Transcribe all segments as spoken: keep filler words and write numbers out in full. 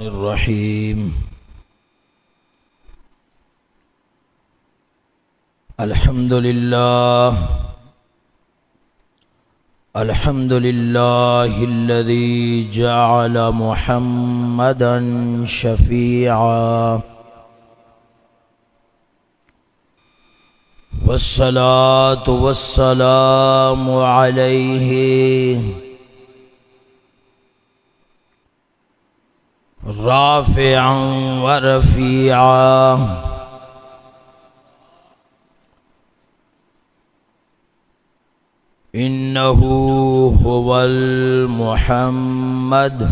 الرحیم الحمد للہ الحمد للہ الذی جعل محمدا شفیعا والصلاة والسلام علیہ رافعا ورفیعا انہ هو المحمد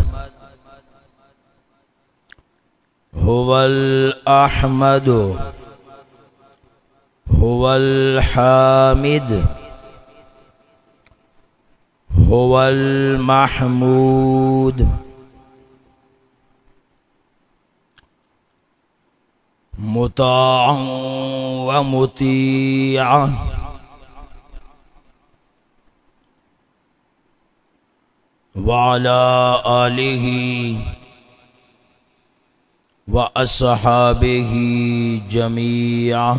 هو الاحمد هو الحامد هو المحمود مطاعا ومطیعا وعلى آلہ وأصحابہ جميعا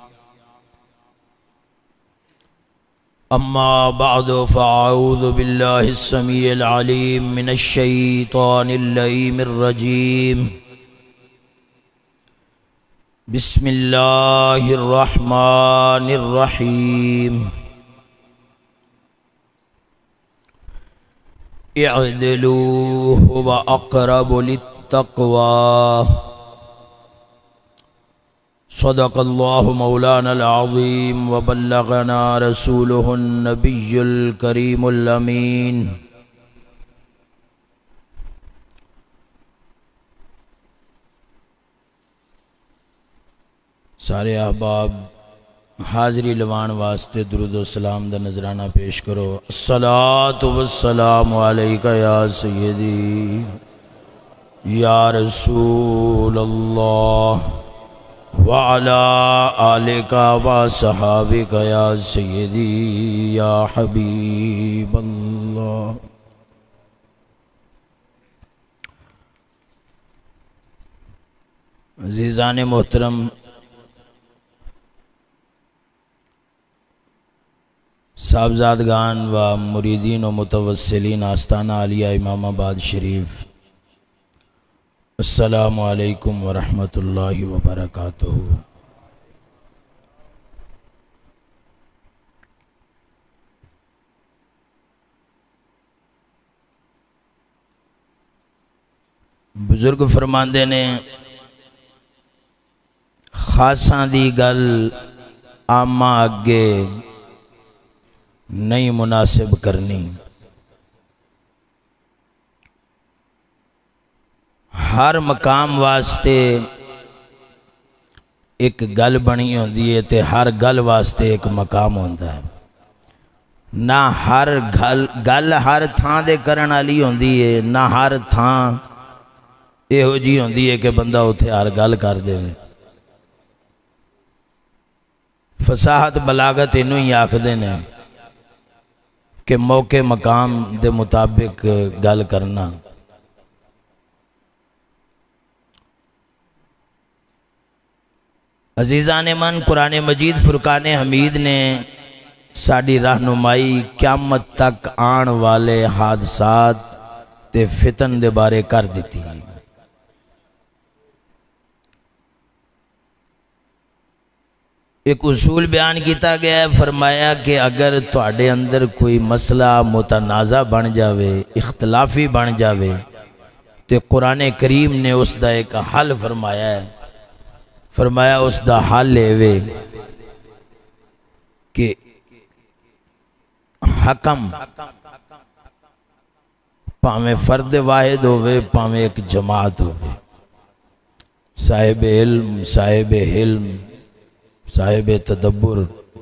اما بعد فاعوذ باللہ السمیع العلیم من الشیطان اللعین الرجیم بسم اللہ الرحمن الرحیم اعدلوا هو اقرب للتقوى صدق اللہ مولانا العظیم وبلغنا رسوله النبی الکریم الامین سارے احباب حاضری لوان واسطے درود و سلام دا نظرانہ پیش کرو الصلاة والسلام علیکہ یا سیدی یا رسول اللہ وعلا آلکہ و صحابکہ یا سیدی یا حبیب اللہ عزیزان محترم، صاحبزادگان و مریدین و متوسلین آستانہ علیہ امام آباد شریف، السلام علیکم ورحمۃ اللہ وبرکاتہ۔ بزرگ فرماندے نے خاصاں دی گل آماں اگے نہیں مناسب کرنی، ہر مقام واسطے ایک گل بنی ہوندی ہے تے ہر گل واسطے ایک مقام ہوندہ ہے، نہ ہر گل گل ہر تھان دے کرن والی ہوندی ہے، نہ ہر تھان ایہو جی ہوندی ہے کہ بندہ اتھے ہر گل کر دے۔ فصاحت بلاغت انہوں ہی آکھدے نے کہ موقع مقام دے مطابق گل کرنا۔ عزیزان من، قرآن مجید فرقان حمید نے ساڑی رہنمائی قیامت تک آن والے حادثات تے فتن دے بارے کر دیتی۔ ایک اصول بیان کیتا گیا ہے، فرمایا کہ اگر تواڈے اندر کوئی مسئلہ متنازع بن جاوے، اختلافی بن جاوے، تے قرآن کریم نے اس دا ایک حل فرمایا ہے۔ فرمایا اس دا حل ہے کہ حکم پاویں فرد واحد ہوئے پاویں ایک جماعت ہوئے، صاحب علم، صاحب حلم، صاحب تدبر،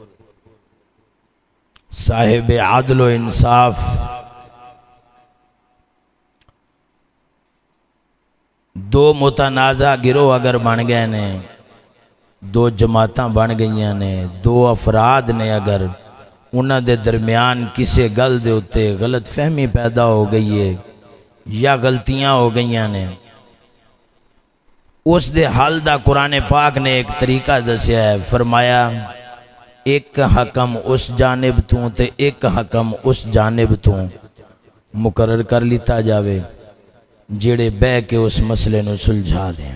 صاحب عدل و انصاف، دو متنازع گروہ اگر بن گئے نے، دو جماعتاں بن گئیاں نے، دو افراد نے، اگر انہاں دے درمیان کسے گل دے ہوتے غلط فہمی پیدا ہو گئی ہے یا غلطیاں ہو گئیاں نے، اس دے حل دا قرآن پاک نے ایک طریقہ دسیا ہے، فرمایا ایک حکم اس جانب تو تے ایک حکم اس جانب تو مقرر کر لیتا جاوے جڑے بہ کے اس مسئلے نو سلجھا دیں۔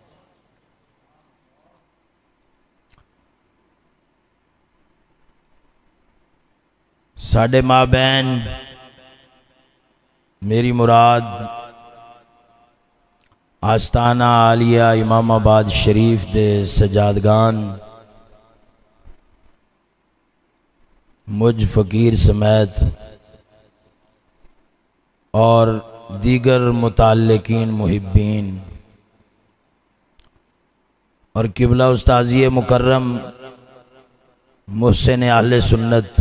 ساڈے ماں بہن میری مراد آستانہ عالیہ امام آباد شریف دے سجادگان مجھ فقیر سمیت اور دیگر متعلقین محبین اور قبلہ استاذی مکرم محسن اہل سنت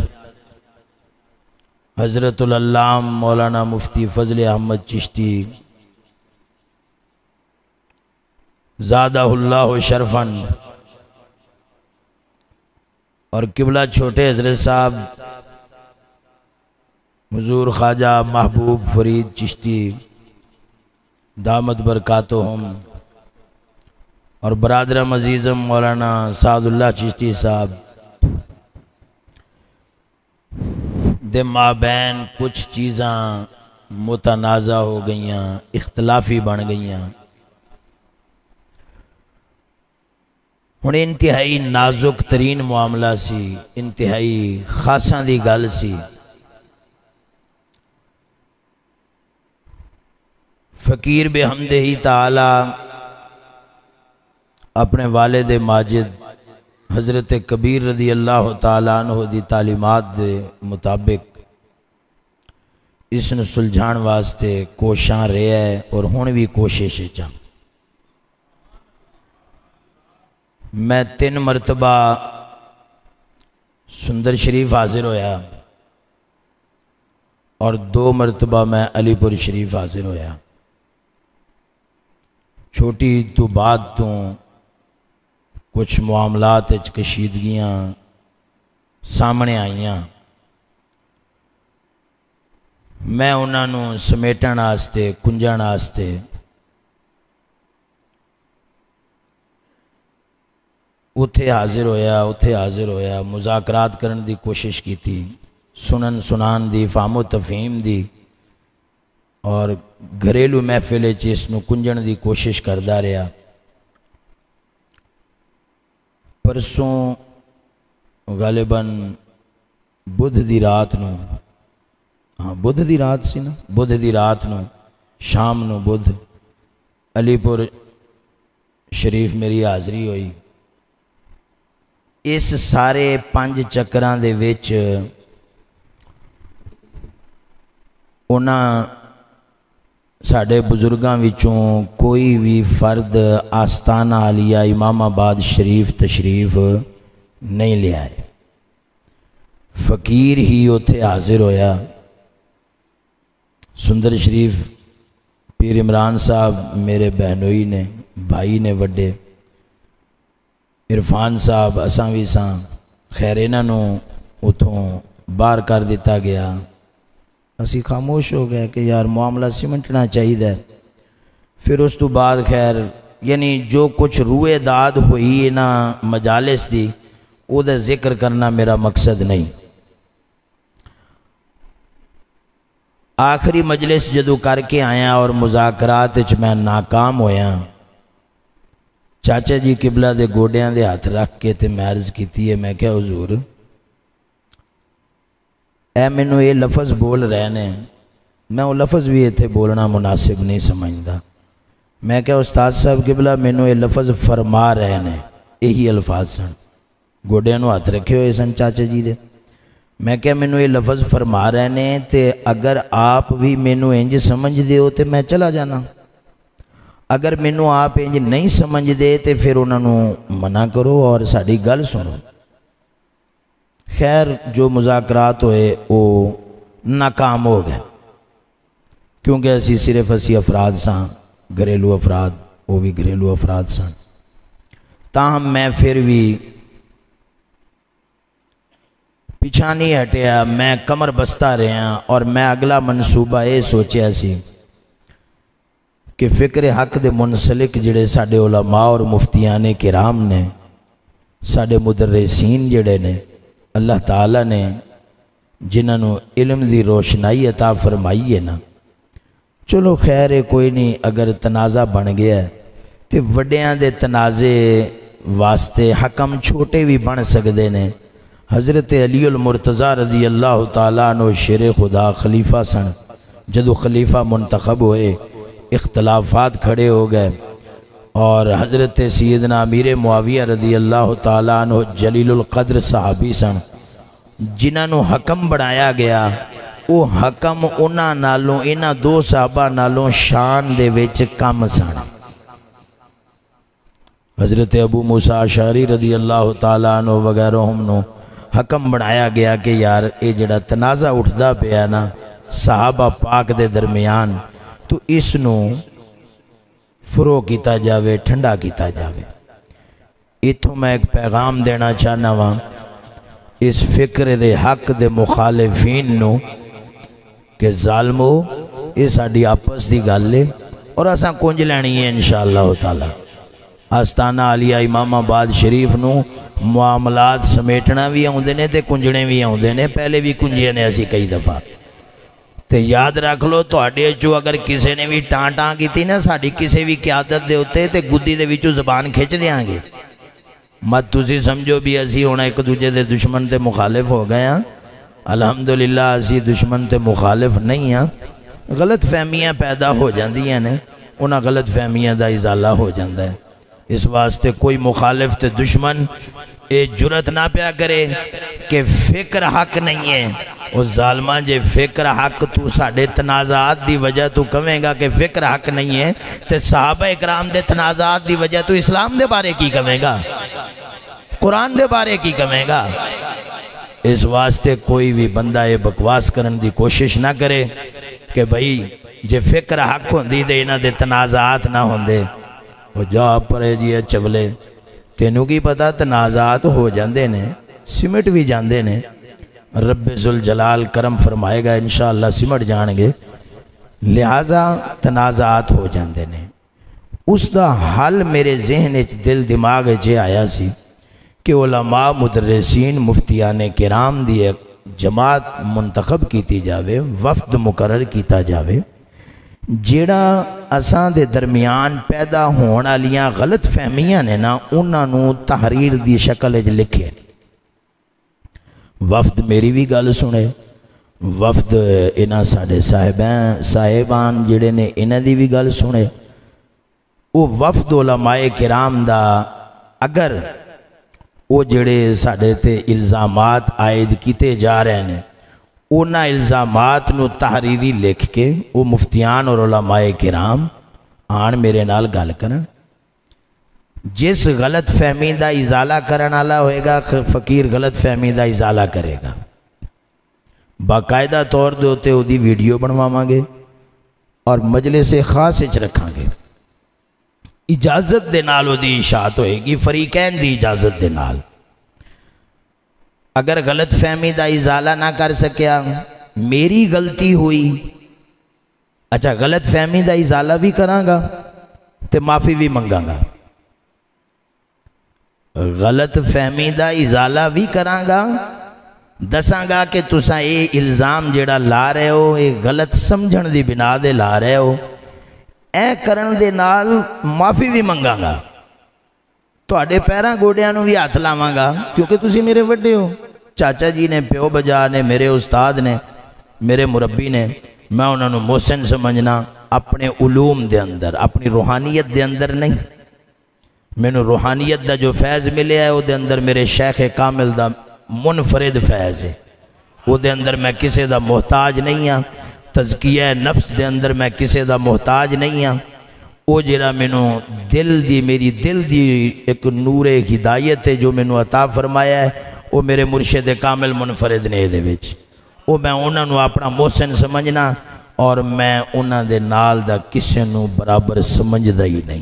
حضرت العلام مولانا مفتی فضل احمد چشتی زادہ اللہ شرفن اور قبلہ چھوٹے حضرت صاحب حضور خواجہ محبوب فرید چشتی دامت برکاتہم اور برادرم عزیزم مولانا سعد اللہ چشتی صاحب دے مابین کچھ چیزاں متنازع ہو گئیاں، اختلافی بن گئیاں۔ ہن انتہائی نازک ترین معاملہ سی، انتہائی خاصاں دی گل سی۔ فقیر بحمدہ تعالی اپنے والد ماجد حضرت کبیر رضی اللہ تعالیٰ عنہ دی تعلیمات دے مطابق اس نے سلجھان واسطے کوشاں رہے ہے اور ہون بھی کوشش چاہ۔ میں تین مرتبہ سندر شریف حاضر ہویا اور دو مرتبہ میں علی پور شریف حاضر ہویا۔ چھوٹی تو بعد تو کچھ معاملات کشیدگیاں سامنے آئیاں، میں انہاں نو سمیٹن آستے کنجن آستے اتھے حاضر ہویا اتھے حاضر ہویا مذاکرات کرن دی کوشش کی تھی، سنن سنان دی فہم و تفہیم دی، اور گھریلو محفل چیس نو کنجن دی کوشش کردہ رہا۔ پرسوں غالباً بدھ دی رات نو ہاں بدھ دی رات سی نا بدھ دی رات نو شام نو بدھ علی پور شریف میری حاضری ہوئی۔ اس سارے پانچ چکران دے وچ انہاں ساڑھے بزرگاں وچوں کوئی بھی فرد آستانہ عالیہ امام آباد شریف تشریف نہیں لے آئے، فقیر ہی اتھے حاضر ہویا۔ سندر شریف پیر عمران صاحب میرے بہنوئی نے بھائی نے وڈے، عرفان صاحب اساں بھی ساں، خیر انہاں نو اتھوں باہر کر دیتا گیا۔ اسی خاموش ہو گئے کہ یار معاملہ سمٹنا چاہیے۔ پھر اس تو بعد خیر یعنی جو کچھ روئے داد ہوئی نا مجالس دی او دا ذکر کرنا میرا مقصد نہیں۔ آخری مجلس جدو کر کے آیا اور مذاکرات وچ میں ناکام ہویا، چاچا جی قبلہ دے گوڑیاں دے ہاتھ رکھ کے تے میں عرض کیتی ہے، میں کہا حضور اے مینوں یہ لفظ بول رہے نے، میں وہ لفظ بھی اتھے بولنا مناسب نہیں سمجھدا۔ میں کہا استاد صاحب قبلہ مینوں یہ لفظ فرما رہے نے، یہی الفاظ سن، گوڑیاں نو ہاتھ رکھے ہوئے سن چاچا جی دے۔ میں کہا مینوں یہ لفظ فرما رہے نے تے اگر آپ بھی مینوں انج سمجھ دے ہو تے میں چلا جانا، اگر مینوں آپ انج نہیں سمجھ دے تے پھر انہاں نو منع کرو اور ساڑی گل سنو۔ خیر جو مذاکرات ہوئے وہ ناکام ہو گئے، کیونکہ اسی صرف اسی افراد ساں، گھریلو افراد، وہ بھی گھریلو افراد ساں۔ تاہم میں پھر بھی پیچھا نہیں ہٹیا، میں کمر بستہ رہا اور میں اگلا منصوبہ یہ سوچیا سی کہ فکر حق دے منسلک جڑے ساڈے علماء اور مفتیان کرام نے، ساڈے مدرسین جڑے نے، اللہ تعالیٰ نے جنہوں علم دی روشنائی عطا فرمائی ہے نا، چلو خیر ہے، کوئی نہیں، اگر تنازع بن گیا ہے تو وڈیاں دے تنازع واسطے حکم چھوٹے بھی بن سکتے ہیں۔ حضرت علی المرتضیٰ رضی اللہ تعالیٰ عنہ شیر خدا خلیفہ سن، جدو خلیفہ منتخب ہوئے اختلافات کھڑے ہو گئے، اور حضرت سیدنا امیر معاویہ رضی اللہ تعالیٰ عنہ جلیل القدر صحابی سن، جنہوں حکم بنایا گیا، وہ حکم انہاں نالوں انہاں دو صحابہ نالوں شان دے وچ کم سن۔ حضرت ابو موسیٰ اشعری رضی اللہ تعالیٰ عنہ وغیرہم نو حکم بنایا گیا کہ یار اے جڑا تنازع اٹھدا پیا نا صحابہ پاک دے درمیان، تو اس نو فرو کیتا جاوے، ٹھنڈا کیتا جاوے۔ اتھوں میں ایک پیغام دینا چاہنا وا اس فکر دے حق دے مخالفین نو کہ ظالمو یہ ساڈی آپس دی گل ہے اور اساں کنج لینی ہے انشاءاللہ تعالی۔ آستانہ عالیہ امام آباد شریف نو معاملات سمیٹنا بھی آؤندے نے تے کنجنے بھی آؤندے نے، پہلے بھی کنجے نے اسی کئی دفعہ۔ تے یاد رکھ لو تواڈے چوں اگر کسے نے بھی ٹان ٹان کیتی نا ساڈی کسے بھی قیادت دے ہوتے تے گدی دے وچوں زبان کھچ دیاں گے، مت تسی سمجھو بھی اسی ہونا ایک دوجے دے دشمن تے مخالف ہو گئے ہیں۔ الحمدللہ اسی دشمن تے مخالف نہیں ہیں، غلط فہمیاں پیدا ہو جاندیاں نے، انہاں غلط فہمیاں دا ازالہ ہو جاندہ ہے۔ اس واسطے کوئی مخالف تے دشمن اے جرت نہ پیا کرے کہ فکر حق نہیں ہے۔ وہ ظالمان جے فکر حق تو ساڑھے تنازعات دی وجہ تو کہیں گا کہ فکر حق نہیں ہے، تے صحابہ اکرام دے تنازعات دی وجہ تو اسلام دے بارے کی کہیں گا، قرآن دے بارے کی کہیں گا۔ اس واسطے کوئی بھی بندہ یہ بکواس کرن دی کوشش نہ کرے کہ بھئی جے فکر حق ہوندی دے انہاں دے تنازعات نہ ہوندے، وہ جا پرے جی چولے تینوں کی پتا تنازعات ہو جاندے نے، سمٹ بھی جاندے نے، رب ذوالجلال کرم فرمائے گا انشاءاللہ سمٹ جان گے، لہذا تنازعات ہو جاندے نے۔ اس دا حل میرے ذہن دل دماغ جے آیا سی کہ علماء مدرسین مفتیان کرام دی ایک جماعت منتخب کیتی جاوے، وفد مقرر کیتا جاوے، جیڑا اساں دے درمیان پیدا ہون والیاں غلط فہمیاں نے نا انہاں نو تحریر دی شکل وچ لکھے۔ وفد میری بھی گل سنے، وفد انہاں ساڈے صاحبان صاحبان جڑے نے انہاں دی بھی گل سنے۔ وہ وفد علماء کرام دا اگر وہ جڑے ساڈے تے الزامات عائد کیتے جا رہے ہیں انہاں الزامات نو تحریری لکھ کے وہ مفتیان اور علماء کرام آن میرے نال گل کرن، جس غلط فہمی دا ازالہ کرن والا ہوئے گا فقیر غلط فہمی دا ازالہ کرے گا، باقاعدہ طور دے ہوتے وہ دی ویڈیو بنواواں گے اور مجلس خاص وچ رکھاں گے، اجازت دے نال وہ دی اشاعت ہوئے گی، فریقین دی اجازت دے نال۔ اگر غلط فہمی دا ازالہ نہ کر سکیا، میری غلطی ہوئی، اچھا غلط فہمی دا ازالہ بھی کراں گا تے معافی بھی منگاں گا، غلط فہمی دا ازالہ بھی کراں گا، دساں گا کہ تساں اے الزام جڑا لا رہے ہو اے غلط سمجھن دی بنا دے لا رہے ہو، اے کرن دے نال معافی بھی منگاں گا، تواڈے پیراں گوڈیاں نو بھی ہاتھ لاواں گا، کیونکہ تسی میرے وڈے ہو، چاچا جی نے، پیو بجا نے، میرے استاد نے، میرے مربی نے، میں انہوں نے محسن سمجھنا اپنے علوم دے اندر، اپنی روحانیت دے اندر نہیں۔ میں نے روحانیت دا جو فیض ملے ہے وہ دے اندر میرے شیخ کامل دا منفرد فیض ہے، وہ دے اندر میں کسے دا محتاج نہیں ہاں، تزکیہ نفس دے اندر میں کسے دا محتاج نہیں ہاں، وہ جڑا میں نے دل دی میری دل دی ایک نور ہدایت ہے جو میں نے عطا فرمایا ہے، وہ میرے مرشد کامل منفرد نے دے وچ، وہ میں انہاں نو اپنا محسن سمجھنا اور میں انہاں دے نال دا کسے نو برابر سمجھدا ہی نہیں۔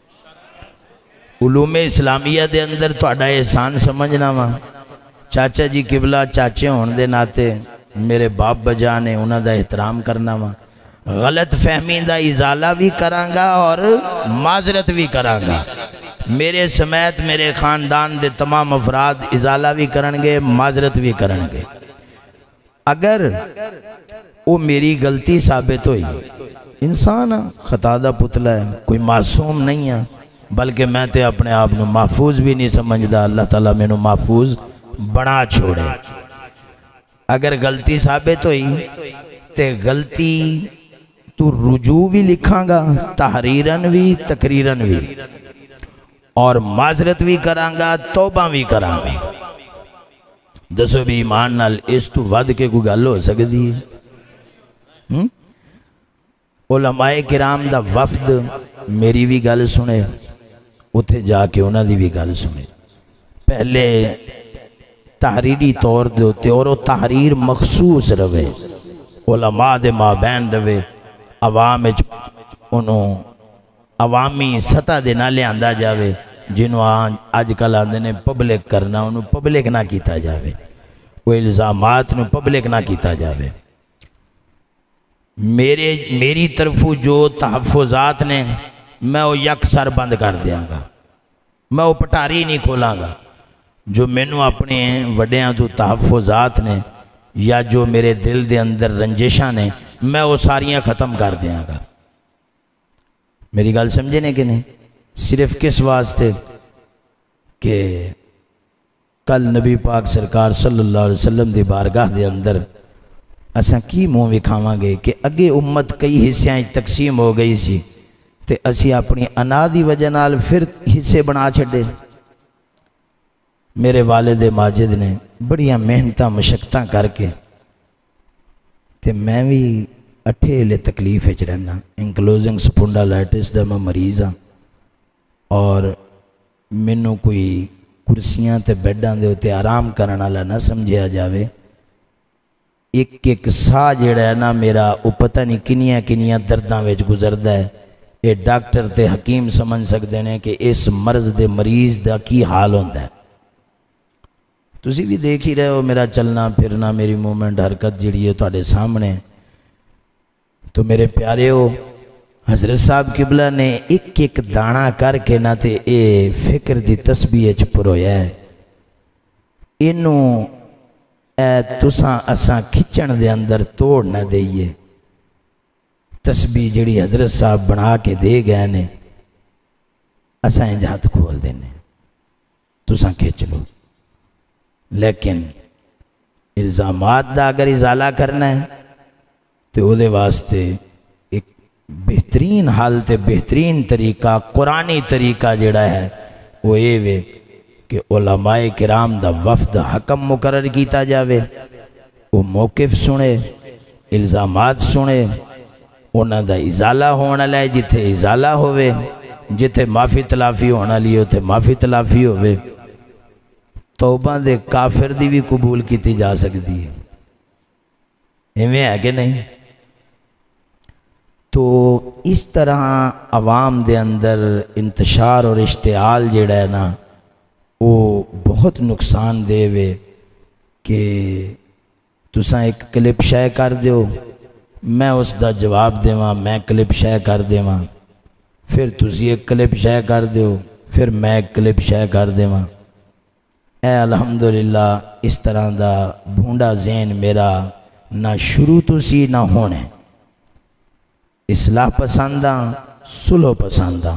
علوم اسلامیہ دے اندر تہاڈا احسان سمجھنا وا، چاچا جی قبلہ چاچے ہون دے ناتے میرے باپ بجا نے انہاں دا احترام کرنا وا، غلط فہمی دا ازالہ بھی کرانگا اور معذرت بھی کرانگا. میرے سمیت میرے خاندان دے تمام افراد ازالہ بھی کرنگے، معذرت بھی کرنگے. اگر وہ میری غلطی ثابت ہوئی، انسان خطا دا پتلا ہے، کوئی معصوم نہیں ہے، بلکہ میں تے اپنے آپ نو محفوظ بھی نہیں سمجھدا. اللہ تعالیٰ میں نو محفوظ بنا چھوڑے. اگر غلطی ثابت ہوئی تے غلطی تو رجوع بھی لکھاں گا، تحریراً بھی تقریراً بھی، اور معذرت بھی کرانگا، توبہ بھی کرانگا. دسو بھی ایمان نال اس تو ود کے کوئی گل ہو سکتی ہے؟ علماء کرام دا وفد میری بھی گل سنے، اتھے جا کے انہاں دی بھی گل سنے. پہلے تحریری طور دے ہوتے اور وہ تحریر مخصوص رہے، علماء دے مابین رہے، عوام انہوں عوامی سطح دے نہ لے آندہ جاوے. جنہوں آج کل آندے نے پبلک کرنا، انہوں پبلک نہ کیتا جاوے، وہ الزامات نو پبلک نہ کیتا جاوے. میرے میری طرفوں جو تحفظات نے میں وہ یک سر بند کر دیاں گا، میں وہ پٹاری نہیں کھولاں گا. جو مینوں اپنے وڈیاں تو تحفظات نے یا جو میرے دل دے اندر رنجشاں نے، میں وہ ساریاں ختم کر دیاں گا. میری گل سمجھے نے کہ نہیں؟ صرف کس واسطے کہ کل نبی پاک سرکار صلی اللہ علیہ وسلم دی بارگاہ دے اندر اساں کی منہ وکھاواں گے کہ اگے امت کئی حصیاں تقسیم ہو گئی سی تے اسی اپنی انا دی وجہ نال پھر حصے بنا چھڈے. میرے والد ماجد نے بڑیاں محنتاں مشقتاں کر کے تے میں بھی اٹھے لے تکلیف وچ رہنا. انکلوزنگ سپونڈالائٹس دا میں مریض ہاں اور مینوں کوئی کرسیاں تے بیڈاں دے تے آرام کرن والا نہ سمجھیا جاوے. ایک ایک سا جڑا ہے نا میرا وہ پتہ نہیں کنیاں کنیاں درداں وچ گزردا ہے. یہ ڈاکٹر تے حکیم سمجھ سکتے ہیں کہ اس مرض دے مریض دا کی حال ہوندا ہے. تسی بھی دیکھ ہی رہے ہو میرا چلنا پھرنا، میری مومنٹ حرکت جڑی ہے تواڈے سامنے. تو میرے پیارے ہو، حضرت صاحب قبلہ نے ایک ایک دانا کر کے نہ تے اے فکر دی تسبیح چ پرویا ہے. اینوں اے تساں اساں کھچن دے اندر توڑ نہ دئیے. تسبیح جڑی حضرت صاحب بنا کے دے گئے نے اساں انج ہاتھ کھول دینے، تساں کھچ لو. لیکن الزامات دا اگر ازالہ کرنا ہے تو او دے واسطے ایک بہترین حل تے بہترین طریقہ قرآنی طریقہ جڑا ہے وہ اے وے کہ علماء کرام دا وفد حکم مقرر کیتا جاوے. وہ موقف سنے، الزامات سنے، انہاں دا ازالہ ہونا لائے جتھے ازالہ ہوئے، جتھے معافی تلافی ہونا لیے اتھے معافی تلافی ہوئے. توبہ دے کافر دی بھی قبول کیتی جا سکتی ہے، ایویں ہے کہ نہیں؟ تو اس طرح عوام دے اندر انتشار اور اشتعال جڑا ہے نا وہ بہت نقصان دے وے کہ تساں ایک کلپ شے کر دیو، میں اس دا جواب دیواں، میں کلپ شے کر دیواں، پھر تسی ایک کلپ شے کر دیو، پھر میں ایک کلپ شے کر دیواں. اے الحمدللہ اس طرح دا بھونڈا ذہن میرا نہ شروع تو سی نہ ہونے. اصلاح پسنداں، صلح پسنداں.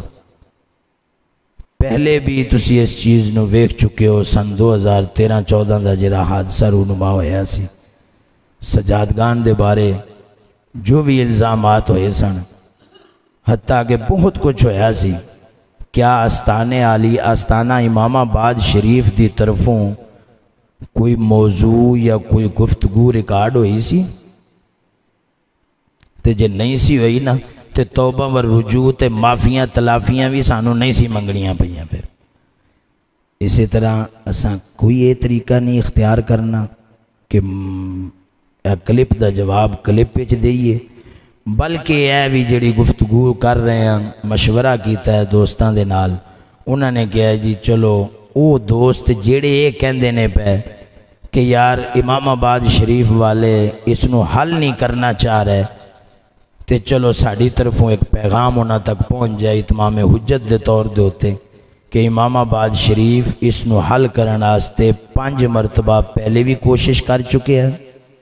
پہلے بھی تسی اس چیز نو ویکھ چکے ہو. سن دو ہزار تیرہ چودہ دا جڑا حادثہ رونما ہویا سی سجادگان دے بارے جو بھی الزامات ہوئے سن، حتیٰ کہ بہت کچھ ہویا سی. کیا آستانے عالی آستانہ امام آباد شریف دی طرفوں کوئی موضوع یا کوئی گفتگو ریکارڈ ہوئی سی؟ تے جے نہیں سی ہوئی نا تے توبہ و رجوع تے معافیاں تلافیاں بھی سانوں نہیں سی منگنیاں پئیاں. پھر اسی طرح اساں کوئی یہ طریقہ نہیں اختیار کرنا کہ کلپ دا جواب کلپ وچ دئیے، بلکہ یہ بھی جڑی گفتگو کر رہے ہیں مشورہ کیتا ہے دوستاں دے نال. انہوں نے کہا جی چلو او دوست جڑے یہ کہندے نے پہ کہ یار امام آباد شریف والے اس نو حل نہیں کرنا چاہ رہے تے چلو ساڑی طرفوں ایک پیغام ہونا تک پہنچ جائے اتمام حجت دے طور دے ہوتے کہ امام آباد شریف اس نو حل کرن واسطے پانچ مرتبہ پہلے بھی کوشش کر چکے ہیں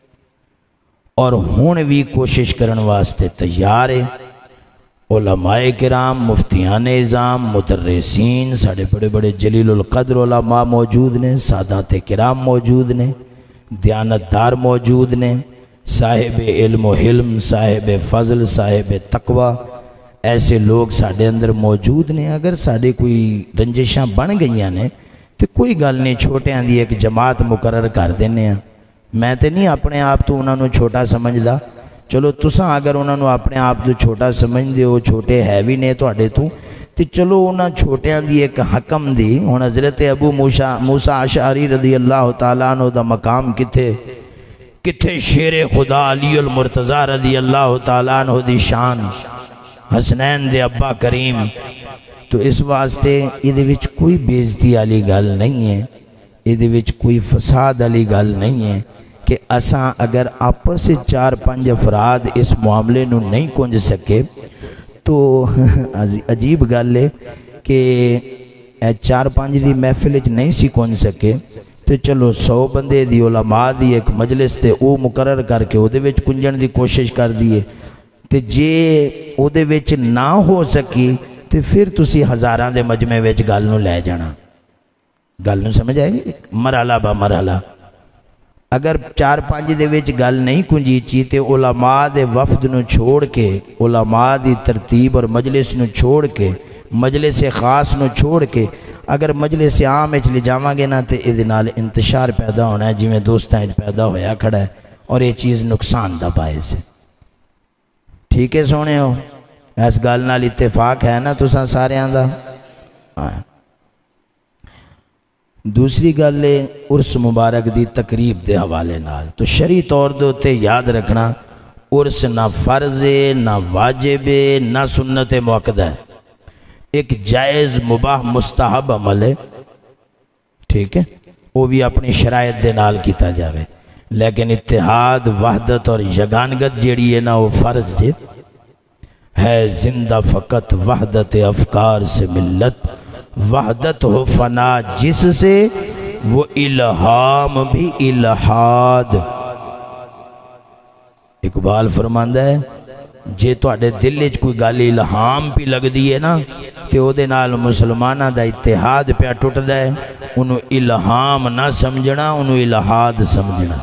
اور ہون بھی کوشش کرن واسطے تیار ہے۔ علماء کرام، مفتیان اعظام، مدرسین، ساڑے بڑے بڑے جلیل القدر علماء موجود نے، سادات کرام موجود نے، دیانتدار موجود نے، صاحب علم و حلم، صاحب فضل، صاحب تقوی، ایسے لوگ ساڑے اندر موجود نے۔ اگر ساڑے کوئی رنجشاں بن گئیاں نے تو کوئی گل نہیں، چھوٹے ہیں دی ایک جماعت مقرر کر دینے ہیں۔ میں تے نہیں اپنے آپ تو انہوں نے چھوٹا سمجھ دا، چلو تساں اگر انہوں نے اپنے آپ تو چھوٹا سمجھ دے ہو، چھوٹے ہے بھی نے تو اڑے تو تے چلو انہاں چھوٹیاں دی ایک حکم دی۔ ہن حضرت ابو موسیٰ اشعری رضی اللہ تعالیٰ عنہ دا مقام کتھے کتھے شیر خدا علی المرتضی رضی اللہ تعالیٰ عنہ دی شان، حسنین دے ابا کریم۔ تو اس واسطے یہ وچ کوئی بےزتی والی گل نہیں ہے، یہ وچ کوئی فساد والی گل نہیں ہے کہ اساں اگر آپس سے چار پانچ افراد اس معاملے نو نہیں کنج سکے تو عجیب گل ہے کہ چار پانچ دی محفل وچ نہیں سی کنج سکے تو چلو سو بندے دی علماء دی ایک مجلس تے او مقرر کر کے او دے وچ کنجن دی کوشش کر دیئے تے جے او دے وچ نہ ہو سکی تے پھر تسی ہزاراں دے مجمع وچ گل نو لے جانا۔ گل نو سمجھ آئے گی مرحلہ با مرحلہ۔ اگر چار پانچ دے وچ گل نہیں کنجیچی تے علماء دے وفد نو چھوڑ کے، علماء دی ترتیب اور مجلس نو چھوڑ کے، مجلس خاص نو چھوڑ کے اگر مجلس عام وچ لے جاواں گے نا تے اے نال انتشار پیدا ہونا ہے جویں دوستاں وچ پیدا ہویا کھڑا ہے، اور یہ چیز نقصان دا باعث ہے۔ ٹھیک ہے سونے ہو، اس گل نال اتفاق ہے نا تساں ساریاں دا؟ دوسری گل ہے عرس مبارک دی تقریب دے حوالے نال، تو شرعی طور دے تے یاد رکھنا عرس نہ فرض ہے، نہ واجب ہے، نہ سنت مؤکدہ ہے، ایک جائز مباح مستحب عمل ہے، ٹھیک ہے، وہ بھی اپنی شرائط دے نال کیتا جاوے، لیکن اتحاد، وحدت اور یگانگت جیڑی ہے نا وہ فرض جے ہے۔ زندہ فقط وحدت افکار سے ملت، وحدت ہو فنا جس سے وہ الہام بھی الہاد۔ اقبال فرماندہ ہے جے تو اڈے دل وچ کوئی گل الہام پی لگ دی ہے نا تے او دے نال مسلمانہ دا اتحاد پہ ٹوٹ دا ہے، انہوں الہام نہ سمجھنا، انہوں الہاد سمجھنا۔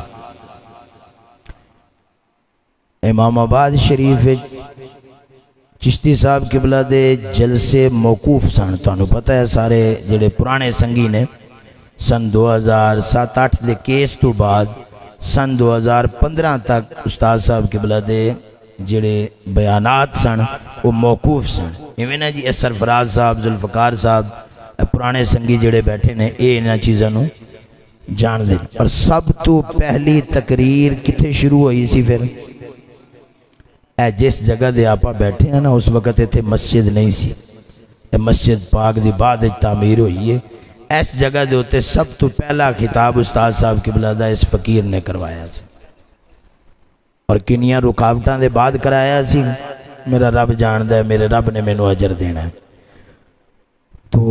امام آباد شریف چشتی صاحب قبلہ دے جلسے موقوف سن، تو انہوں پتہ ہے سارے جڑے پرانے سنگی نے سن دو ہزار سات آٹھ دے کیس تو بعد سن دو ہزار پندرہ تک استاد صاحب قبلہ دے جڑے بیانات سن وہ موقوف سن۔ ایویں جی سرفراز صاحب، ذوالفقار صاحب، پرانے سنگی جڑے بیٹھے نے اے انہاں چیزاں نو جان دے۔ اور سب تو پہلی تقریر کتھے شروع ہوئی سی پھر؟ اے جس جگہ دے آپا بیٹھے ہیں نا اس وقت تے مسجد نہیں سی، اے مسجد پاک دی بعد تعمیر ہوئی ہے۔ اس جگہ دے ہوتے سب تو پہلا خطاب استاد صاحب قبلہ دا اس فقیر نے کروایا سی، اور کنیاں رکاوٹاں دے بعد کرایا سی، میرا رب جاندہ ہے، میرے رب نے مینوں اجر دینا ہے۔ تو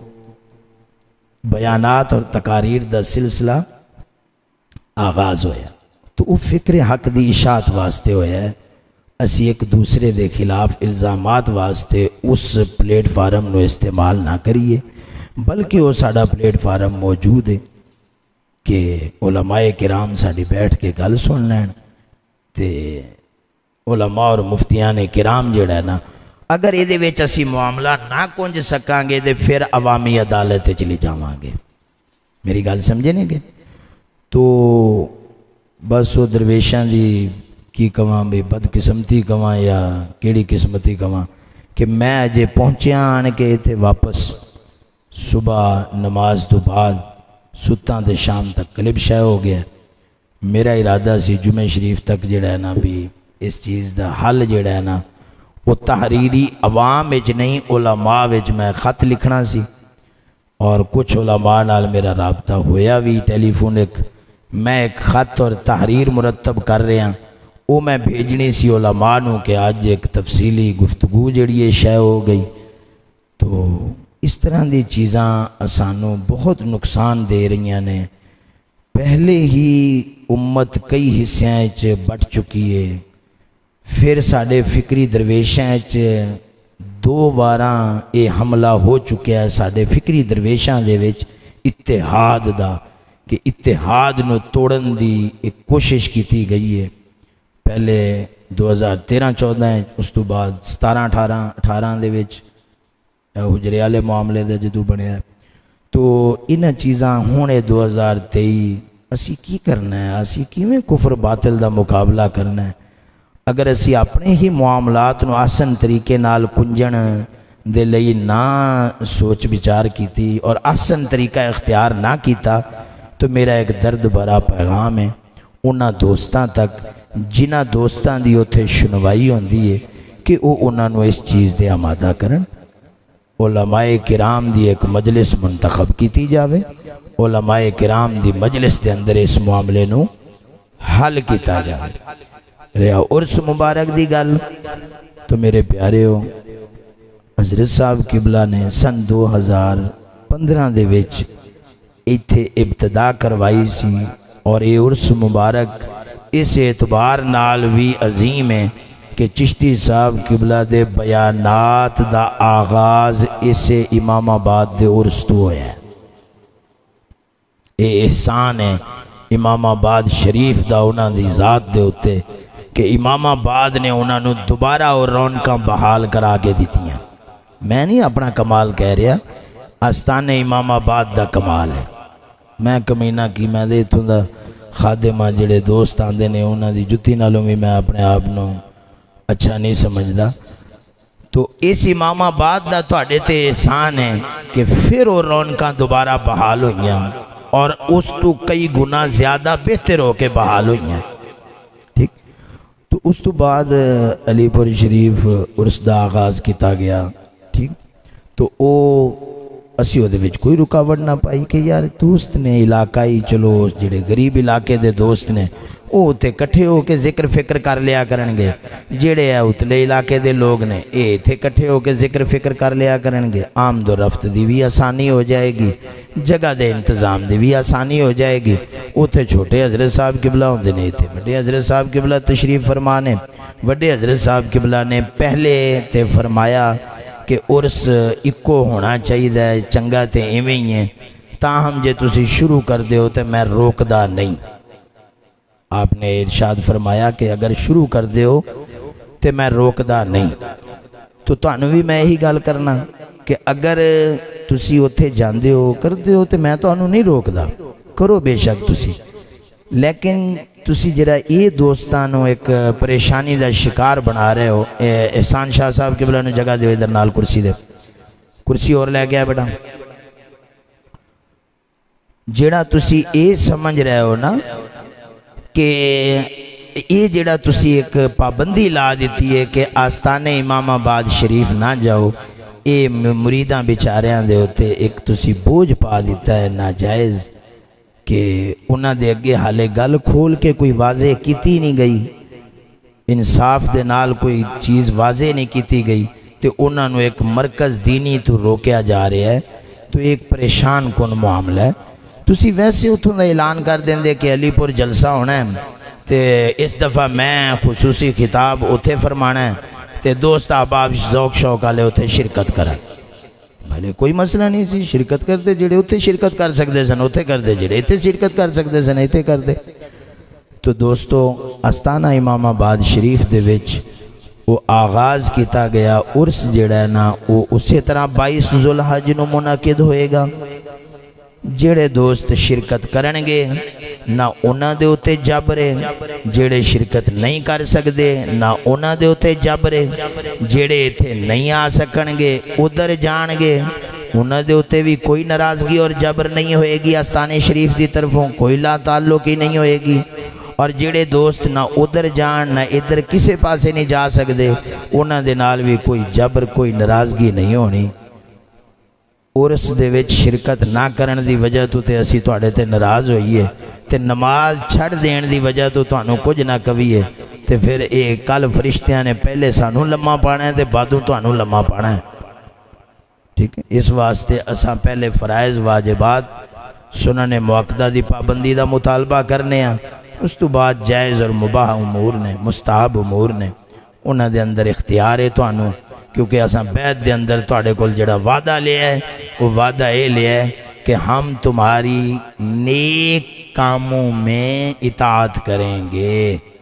بیانات اور تقاریر دا سلسلہ آغاز ہویا، تو وہ فکر حق دی اشاعت واسطے ہویا ہے۔ اسی ایک دوسرے دے خلاف الزامات واسطے اس پلیٹ فارم نو استعمال نہ کریے، بلکہ وہ ساڑا پلیٹ فارم موجود ہے کہ علماء کرام ساڑی بیٹھ کے گل سن لین، تے علماء اور مفتیان کرام جڑا ہے نا اگر یہ دے ویچ اسی معاملہ نہ کنج سکاں گے دے پھر عوامی عدالت چلی جاواں گے۔ میری گل سمجھے نہیں گے؟ تو بس وہ درویشاں دی کی کہاں بھی بد قسمتی کہاں یا کیڑی قسمتی کہاں کہ میں اجے پہنچیا آنے کے تھے واپس صبح نماز تو بعد ستاں دے شام تک کلب شاہ ہو گیا۔ میرا ارادہ سی جمعہ شریف تک جڑا ہے نا بھی اس چیز دا حل جڑا ہے نا وہ تحریری عوام وچ نہیں علماء وچ میں خط لکھنا سی، اور کچھ علماء نال میرا رابطہ ہویا بھی ٹیلی فون، ایک میں ایک خط اور تحریر مرتب کر رہے ہیں، وہ میں بھیجنی سی علماء نو کہ اج ایک تفصیلی گفتگو جڑی ہے شے ہو گئی۔ تو اس طرح دی چیزاں سانوں بہت نقصان دے رہی نے۔ پہلے ہی امت کئی حصیاں وچ بٹ چکی ہے، پھر ساڈے فکری درویشاں وچ دو باراں یہ حملہ ہو چکا ہے ساڈے فکری درویشاں دے وچ اتحاد دا، کہ اتحاد نو توڑن دی ایک کوشش کیتی گئی ہے۔ پہلے دو ہزار تیرہ چودہ اس تو بعد ستارہ اٹھارہ اٹھارہ دے وچ حجرے والے معاملے دے جدو بنیا، تو انہاں چیزاں ہونے دو ہزار تئی اسی کی کرنا ہے، اسی کیویں کفر باطل دا مقابلہ کرنا ہے؟ اگر اسی اپنے ہی معاملات نو آسن طریقے نال کنجن دے لئی نہ سوچ بچار کیتی اور آسن طریقہ اختیار نہ کیتا، تو میرا ایک درد بھرا پیغام ہے انہاں دوستاں تک جنہاں دوستاں دی اتھے شنوائی ہوندی ہے کہ وہ انہاں نو اس چیز دے آمادہ کرن۔ علماء کرام دی ایک مجلس منتخب کیتی جاوے، علماء کرام دی مجلس دے اندر اس معاملے نو حل کیتا جاوے۔ رہا عرس مبارک دی گل، تو میرے پیارے ہو حضرت صاحب قبلہ نے سن دو ہزار پندرہ دے وچ ایتھے ابتدا کروائی سی، اور یہ عرس مبارک اس اعتبار نال بھی عظیم ہے کہ چشتی صاحب قبلہ دے بیانات دا آغاز اسے امام آباد دے عرس تو ہویا ہے۔ اے احسان ہے امام آباد شریف دا انہاں دی ذات دے ہوتے کہ امام آباد نے انہاں نو دوبارہ اور رونقاں بحال کرا کے دیتی ہیں۔ میں نہیں اپنا کمال کہہ رہا، آستان امام آباد دا کمال ہے۔ میں کمینہ کی میں دے اتوں دا خادمہ جڑے دوست آندے نے انہاں دی جتی نالوں بھی میں اپنے آپ نو اچھا نہیں سمجھدا۔ تو اس امام آباد دا تواڈے تے احسان ہے کہ پھر وہ رونقاں دوبارہ بحال ہوئیاں اور اس تو کئی گنا زیادہ بہتر ہو کے بحال ہوئیاں۔ ٹھیک، تو اس تو بعد علی پور شریف عرس دا آغاز کیتا گیا۔ ٹھیک، تو او اسی وہ دے وچ کوئی رکاوٹ نہ پائی کہ یار دوست نے علاقائی، چلو جڑے غریب علاقے دے دوست نے وہ تے کٹھے ہو کے ذکر فکر کر لیا کرن گے، جڑے ہے اتلے علاقے دے لوگ نے اے تے کٹھے ہو کے ذکر فکر کر لیا کرن گے، آمد و رفت دی بھی آسانی ہو جائے گی، جگہ دے انتظام دی بھی آسانی ہو جائے گی۔ اوتھے چھوٹے حضرت صاحب قبلہ ہوندے نے، تے بڑے حضرت صاحب قبلہ تشریف فرمانے۔ بڑے حضرت صاحب قبلہ نے پہلے تے فرمایا کہ عرس اکو ہونا چاہیے، چنگا تے ایویں ہی ہے، تاہم جے تسی شروع کر دیو تے میں روکدا نہیں۔ آپ نے ارشاد فرمایا کہ اگر شروع کر دیو تے میں روکدا نہیں۔ تو تانوں بھی میں یہی گل کرنا کہ اگر تسی اتھے جاندے ہو کر دیو تے میں تانوں نہیں روکدا، کرو بے شک تسی، لیکن تسی جرا یہ دوستانو ایک پریشانی دا شکار بنا رہے ہو۔ احسان شاہ صاحب قبلہ نے جگہ دیو ادھر نال کرسی دے، کرسی اور لے گیا بیٹا۔ جڑا تسی اے سمجھ رہے ہو نا کہ یہ جڑا تسی ایک پابندی لا دیتی ہے کہ آستان امام آباد شریف نہ جاؤ، اے مریداں بیچاریاں دے ہوتے ایک تسی بوجھ پا دیتا ہے ناجائز، کہ انہاں دے اگے حالے گل کھول کے کوئی واضح کیتی نہیں گئی، انصاف دے نال کوئی چیز واضح نہیں کیتی گئی، تو انہاں نو ایک مرکز دینی تو روکیا جا رہا ہے، تو ایک پریشان کن معاملہ ہے۔ تسی ویسے اتھوں دا اعلان کر دیں دے کہ علی پور جلسہ ہونا ہے، تے اس دفعہ میں خصوصی خطاب اتھے فرمانا ہے، تے دوست احباب ذوق شوق والے اتھے شرکت کریں، بھلے کوئی مسئلہ نہیں سی، شرکت کرتے جڑے اتھے شرکت کر سکتے سن اتھے کر دے، جڑے اتھے شرکت کر سکتے سن اتھے کر دے۔ تو دوستو آستانہ امام آباد شریف دے وچ وہ آغاز کیتا گیا عرس جڑا ہے نا، وہ اسی طرح بائیس ذوالحج نو منعقد ہوئے گا۔ جڑے دوست شرکت کرنگے نہ انہاں دے اتے جبرے، جڑے شرکت نہیں کر سکتے نہ انہاں دے اتے جبرے، جڑے اتھے نہیں آ سکنگے ادھر جانگے، انہاں دے اتے بھی کوئی ناراضگی اور جبر نہیں ہوئے گی، آستانے شریف دی طرفوں کوئی لا تعلق ہی نہیں ہوئے گی۔ اور جڑے دوست نہ ادھر جان نہ ادھر کسے پاسے نہیں جا سکتے، انہاں دے نال بھی کوئی جبر کوئی ناراضگی نہیں ہونی۔ عرس دے وچ شرکت نہ کرن دی وجہ تو تے اسی تواڈے تے ناراض ہوئیے، تے نماز چھڑ دین دی وجہ تو تانوں کچھ نہ کہیے، تے پھر اے کل فرشتیاں نے پہلے سانو لمحہ پانا ہے تے بعدوں تانوں لمحہ پانا ہے، ٹھیک ہے۔ اس واسطے اساں پہلے فرائض واجبات سنن موقدہ دی پابندی دا مطالبہ کرنے ہیں، اس تو بعد جائز اور مباح امور نے، مستحب امور نے، انہاں دے اندر اختیار ہے تانوں، کیونکہ اساں بیعت دے اندر تواڈے کول جڑا وعدہ لیا ہے وہ وعدہ اے لیا ہے کہ ہم تمہاری نیک کاموں میں اطاعت کریں گے۔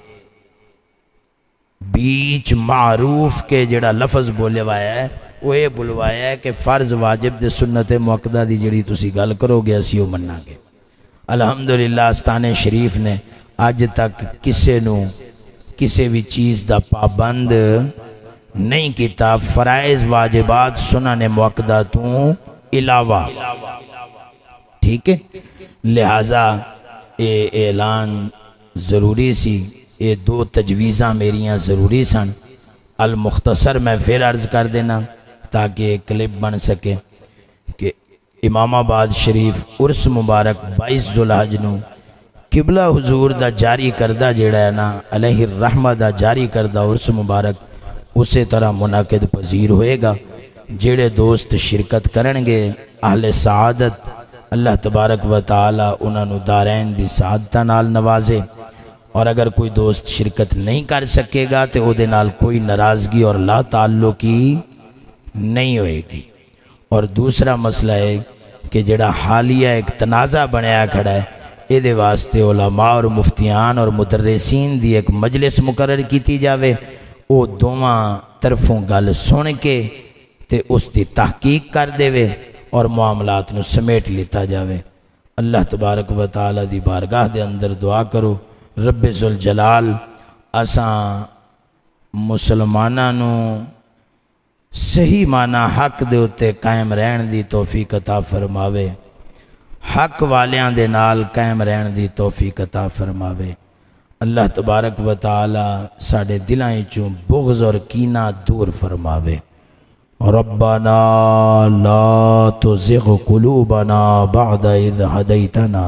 بیچ معروف کے جڑا لفظ بولے وایا ہے وہ یہ بلوایا ہے کہ فرض واجب دے سنت موقدہ دی جڑی تسی گل کرو گے اسی وہ مننا گے۔ الحمدللہ استانے شریف نے اج تک کسے نو کسے بھی چیز دا پابند نہیں کیتا، فرائض واجبات سنن موقدہ تو علاوہ، ٹھیک ہے۔ لہٰذا اے اعلان ضروری سی، اے دو تجویزاں میریاں ضروری سن۔ المختصر میں پھر عرض کر دینا تاکہ ایک کلپ بن سکے کہ امام آباد شریف عرس مبارک بائیس ذوالحج نو قبلہ حضور دا جاری کردہ جڑا ہے نا علیہ الرحمہ دا جاری کردہ عرس مبارک اسی طرح منعقد پذیر ہوئے گا۔ جڑے دوست شرکت کرن گے اہل سعادت، اللہ تبارک و تعالی انہاں نو دارین دی سعادتہ نال نوازے، اور اگر کوئی دوست شرکت نہیں کر سکے گا تو او دے نال کوئی ناراضگی اور لا تعلقی نہیں ہوئے گی۔ اور دوسرا مسئلہ ہے کہ جڑا حالیہ ایک تنازع بنیا کھڑا ہے، اے دے واسطے علماء اور مفتیان اور مدرسین دی ایک مجلس مقرر کیتی جاوے، او دوواں طرفوں گل سن کے تے اس دی تحقیق کر دے وے اور معاملات نو سمیٹ لیتا جاوے۔ اللہ تبارک و تعالی دی بارگاہ دے اندر دعا کرو رب ذوالجلال اساں مسلماناں نو صحیح معنی حق دے اتے قائم رہن دی توفیق عطا فرماوے، حق والیاں دے نال قائم رہن دی توفیق عطا فرماوے۔ اللہ تبارک و تعالی ساڑے دلائیں چوں بغض اور کینہ دور فرماوے۔ ربنا لا تزغ قلوبنا بعد اذ ہدیتنا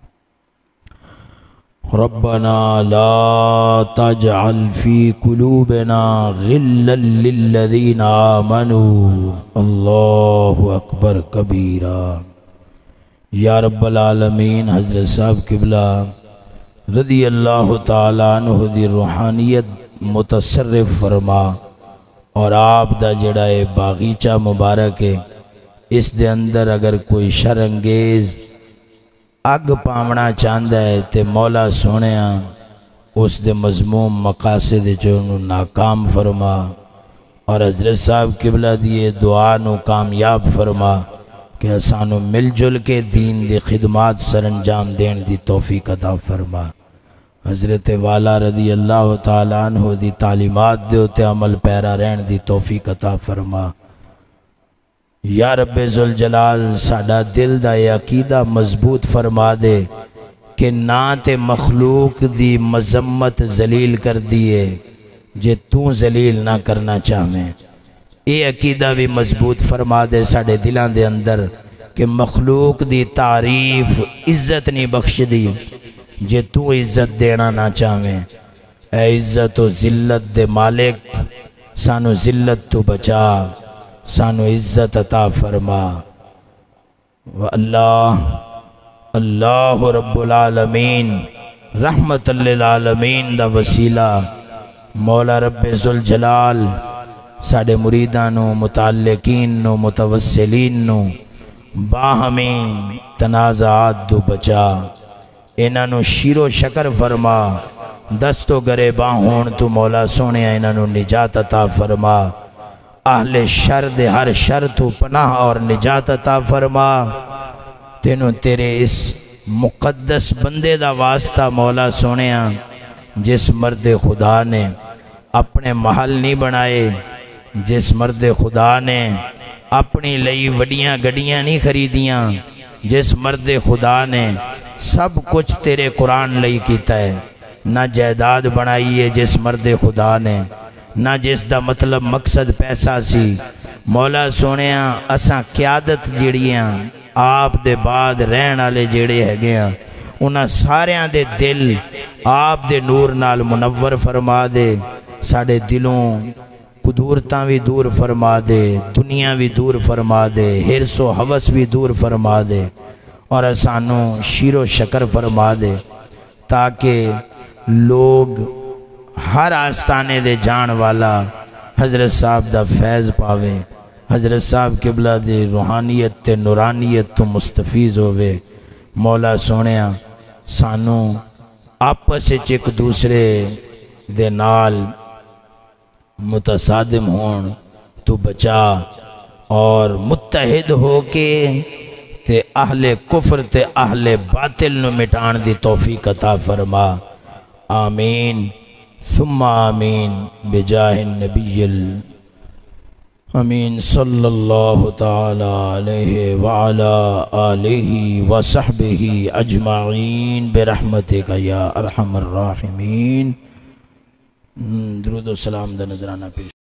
ربنا لا تجعل في قلوبنا غلا للذين آمنوا اللہ اکبر کبیرہ۔ یا رب العالمین حضرت صاحب قبلہ رضی اللہ تعالیٰ عنہ دی روحانیت متصرف فرما، اور آپ دا جڑا ہے باغیچہ مبارک ہے اس دے اندر اگر کوئی شرانگیز اگ پامنا چاہتا ہے تے مولا سونیا اس دے مضموم مقاصد جو انہوں ناکام فرما، اور حضرت صاحب قبلہ دیئے دعا نو کامیاب فرما کہ اسانو مل جل کے دین دی خدمات سر انجام دین دی توفیق عطا فرما۔ حضرت والا رضی اللہ تعالیٰ عنہ دی تعلیمات دے ہوتے عمل پیرا رہن دی توفیق عطا فرما۔ یا رب ذوالجلال ساڈا دل دا یہ عقیدہ مضبوط فرما دے کہ نہ تے مخلوق دی مذمت ذلیل کر دیے جے تو ذلیل نہ کرنا چاہمیں، اے عقیدہ بھی مضبوط فرما دے ساڈے دلان دے اندر کہ مخلوق دی تعریف عزت نہیں بخش دی جے تو عزت دینا نہ چاہمیں۔ اے عزت و ذلت دے مالک سانو ذلت تو بچا، سانو عزت عطا فرما۔ واللہ اللہ رب العالمین رحمت للعالمین دا وسیلہ مولا رب ذوالجلال ساڑے مریدانو متعلقین نو متوسلین نو باہمیں تنازعات دو بچا، انہوں شیر و شکر فرما، دست و گرے باہون تو مولا سونے انہوں نجات عطا فرما، اہل شر دے ہر شر تو پناہ اور نجات عطا فرما۔ تینوں تیرے اس مقدس بندے دا واسطہ مولا سونے جس مرد خدا نے اپنے محل نہیں بنائے، جس مرد خدا نے اپنی لئی وڈیاں گڈیاں نہیں خریدیاں، جس مرد خدا نے سب کچھ تیرے قرآن لئی کیتا ہے، نہ جائیداد بنائی ہے جس مرد خدا نے، نہ جس دا مطلب مقصد پیسہ سی۔ مولا سونیاں اساں قیادت جڑیاں آپ دے بعد رہن والے جڑے ہے گیا انہاں ساریاں دے دل آپ دے نور نال منور فرما دے، ساڑے دلوں قدورتاں بھی دور فرما دے، دنیا بھی دور فرما دے، حرص و حوث بھی دور فرما دے، اور سانوں شیر و شکر فرما دے، تاکہ لوگ ہر آستانے دے جان والا حضرت صاحب دا فیض پاوے، حضرت صاحب قبلہ دی روحانیت تے نورانیت تو مستفیض ہوئے۔ مولا سونیاں سانوں آپس ایک دوسرے دے نال متصادم ہون تو بچا، اور متحد ہو کے تے اہل کفر تے اہل باطل نو مٹان دی توفیق عطا فرما، آمین ثم آمین بجاہ النبی امین صلی اللہ تعالی علیہ وعلا آلہ وصحبہ اجمعین برحمتک یا ارحم الراحمین۔ درود و سلام دا نظرانہ پیش۔